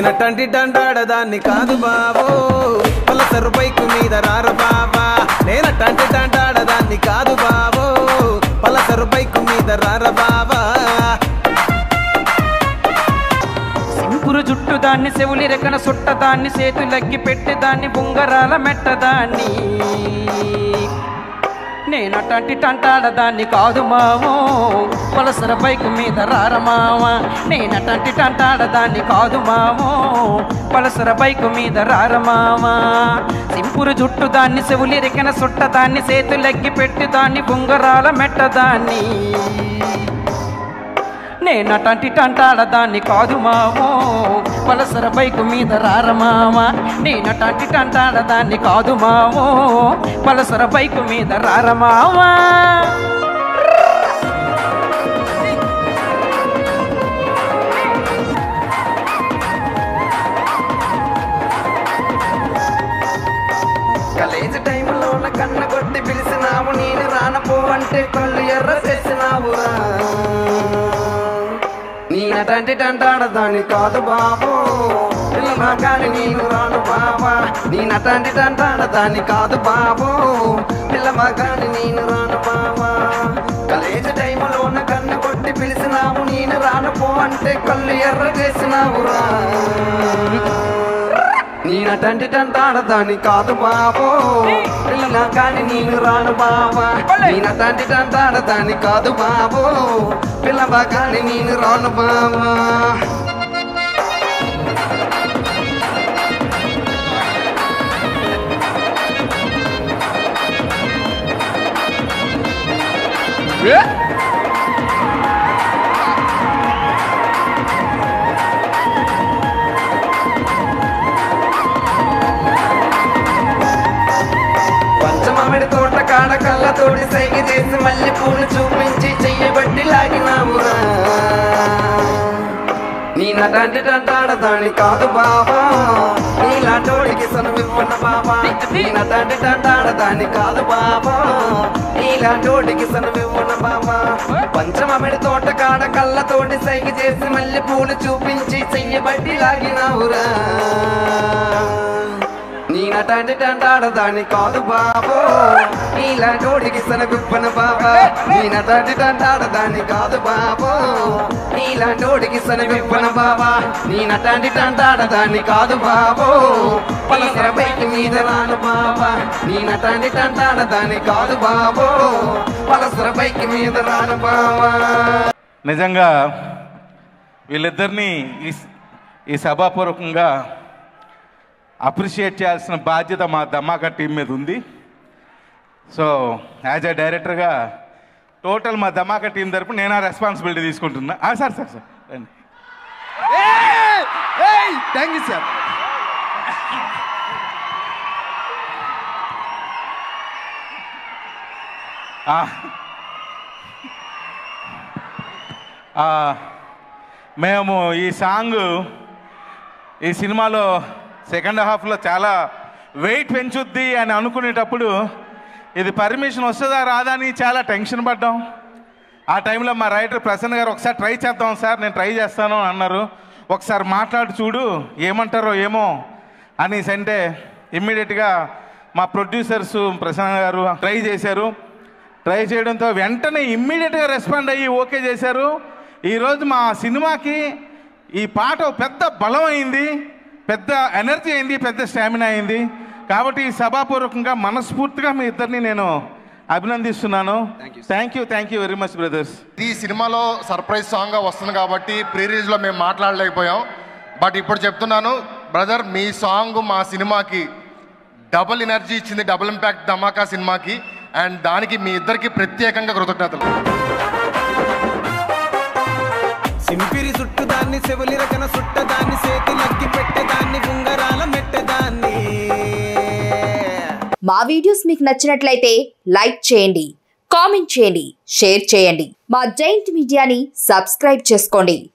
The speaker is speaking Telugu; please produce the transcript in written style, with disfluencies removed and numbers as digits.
నేనటంటి డంటాడదాన్ని కాదు బాబో పల్సర్ బైకు మీద రార బాబా నేనటంటి డంటాడదాన్ని కాదు బాబో పల్సర్ బైకు మీద రార బాబా సింపురు జుట్టు దాన్ని చెవులి రెక్కన సుట్టదాన్ని చేతులగ్గి పెట్టేదాన్ని బుంగరాల మెట్టదాన్ని నేనటంటి టంటాడదాన్ని కాదు మావో పల్సర్ బైకు మీద రార మావా నేనటంటి టంటాడదాన్ని కాదు మావో పల్సర్ బైకు మీద రార మావా సింపురు జుట్టు దాన్ని చెవులి రెక్కన సుట్టదాన్ని చేతులగ్గి పెట్టేదాన్ని బుంగరాల మెట్టదాన్ని నేనటంటి టంటాడదాన్ని కాదు మావో పల్సర్ బైకు మీద రార మావా నేనటంటి టంటాడదాన్ని కాదు మావో పల్సర్ బైకు మీద రార మావా కాలేజ్ టైంలో కన్న కొట్టి పిలిచినావు నేను రానపోవంటే కళ్ళు ఎర్ర చేసినావురా నేనటంటి టంటాడదాన్ని కాదు బాబో పిల్లమా కానీ నేను రాను బాబా నేనటంటి టంటాడదాన్ని కాదు బాబో పిల్లమా కానీ నేను రాను బాబా కాలేజ్ టైంలోన కన్ను కొట్టి పిలిచినావు నేను రానుపో అంటే కళ్ళు ఎర్ర చేసినావురా నేనటంటి టంటాడదాన్ని కాదు బాబో పిల్లమా కానీ నేను రాను బాబా నేనటంటి టంటాడదాన్ని కాదు బాబో పిల్లమా కానీ నేను రాను బాబా పంచమామిడి తోట కాడ కళ్ళతోటి సైగ చేసి మళ్ళీ పూలు చూపించి చెయ్యబట్టి లాగినావురా నేనటంటి టంటాడదాన్ని కాదు బాబా నీలాంటోడికి సనమివ్వన బాబా నేనటంటి టంటాడదాన్ని కాదు బాబా నీలాంటోడికి సనమివ్వన బాబా పంచమామిడి తోట కాడ కళ్ళతోటి సైగ చేసి మళ్ళీ పూలు చూపించి చెయ్యబట్టి లాగినావురా నేనటంటి టంటాడదాన్ని కాదు బాబో నీలాంటోడికి సనమివ్వన బాబా నేనటంటి టంటాడదాన్ని కాదు బాబో నీలాంటోడికి సనమివ్వన బాబా నేనటంటి టంటాడదాన్ని కాదు బాబో పల్సర్ బైక్ మీద రాను బాబా నేనటంటి టంటాడదాన్ని కాదు బాబో పల్సర్ బైక్ మీద రాను బాబా నిజంగా వీళ్ళిద్దరినీ ఈ సభాపూర్వకంగా అప్రిషియేట్ చేయాల్సిన బాధ్యత మా ధమాకా టీం మీద ఉంది. సో యాజ్ ఏ డైరెక్టర్గా టోటల్ మా ధమాకా టీం తరపు నేను ఆ రెస్పాన్సిబిలిటీ తీసుకుంటున్నా. సార్ సార్ సార్ రండి. Thank you sir. మేము ఈ సాంగ్ ఈ సినిమాలో సెకండ్ హాఫ్లో చాలా వెయిట్ పెంచుద్ది అని అనుకునేటప్పుడు ఇది పర్మిషన్ వస్తుందా రాదా అని చాలా టెన్షన్ పడ్డాం. ఆ టైంలో మా రైటర్ ప్రసన్న గారు ఒకసారి ట్రై చేద్దాం సార్ నేను ట్రై చేస్తాను అన్నారు. ఒకసారి మాట్లాడి చూడు ఏమంటారో ఏమో అనేసి అంటే ఇమ్మీడియట్గా మా ప్రొడ్యూసర్స్ ప్రసన్న గారు ట్రై చేశారు. ట్రై చేయడంతో వెంటనే ఇమ్మీడియట్గా రెస్పాండ్ అయ్యి ఓకే చేశారు. ఈరోజు మా సినిమాకి ఈ పాట పెద్ద బలం అయింది, పెద్ద ఎనర్జీ అయింది, పెద్ద స్టామినా అయింది. కాబట్టి ఈ సభాపూర్వకంగా మనస్ఫూర్తిగా మీ ఇద్దరిని నేను అభినందిస్తున్నాను. Thank you very much brothers. ఈ సినిమాలో సర్ప్రైజ్ సాంగ్గా వస్తుంది కాబట్టి ప్రీ రిలీజ్లో మేము మాట్లాడలేకపోయాం. బట్ ఇప్పుడు చెప్తున్నాను బ్రదర్, మీ సాంగ్ మా సినిమాకి డబుల్ ఎనర్జీ ఇచ్చింది, డబుల్ ఇంపాక్ట్ ధమాకా సినిమాకి. అండ్ దానికి మీ ఇద్దరికి ప్రత్యేకంగా కృతజ్ఞతలు. సింపిరి చుట్టు దాన్ని చెవులి రకన సుట్టదాన్ని చేతులక్కి పెట్టేదాన్ని ఉంగరాల మెట్టదాన్ని. మా వీడియోస్ మీకు నచ్చినట్లయితే లైక్ చేయండి, కామెంట్ చేయండి, షేర్ చేయండి. మా జైంట్ మీడియాని సబ్స్క్రైబ్ చేసుకోండి.